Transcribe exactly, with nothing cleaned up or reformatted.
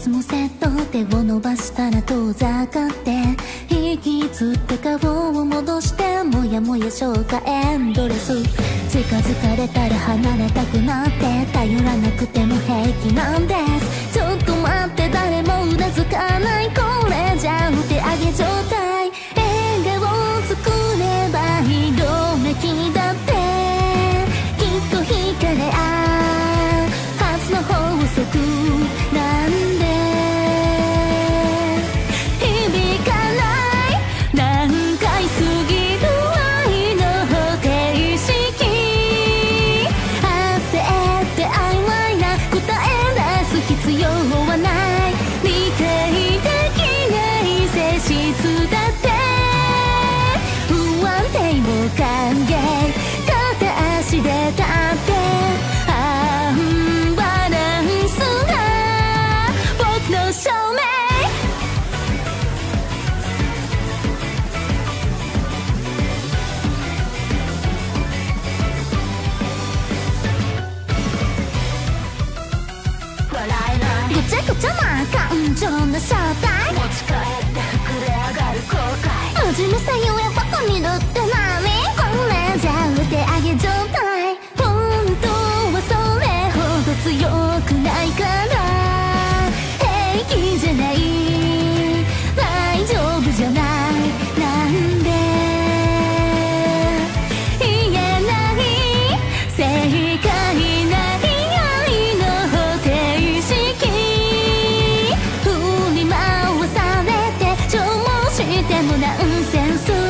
つもセット、手を伸ばしたら遠ざかって引きつって顔を戻してもやもや消化エンドレス。近づかれたら離れたくなって頼らなくても平気なんです。ちょっと待って誰もうなずかない、これじゃお手上げ状態。笑顔作ればひどめきだってきっと惹かれ合うはずの法則なんで響かない何回過ぎる愛の方程式。焦って曖昧な答え出す必要はない。理解できない性質だって不安定も歓迎。片足で立ってアンバランスな僕の証明。ごちゃごちゃな感情の正体、持ち帰って膨れ上がる後悔。真面目さゆえバカにるって何、これじゃお手上げ状態。本当はそれほど強くないから平気じゃない、大丈夫じゃない、なんで言えない正解ない愛の方程式。振り回されて消耗してもナンセンス。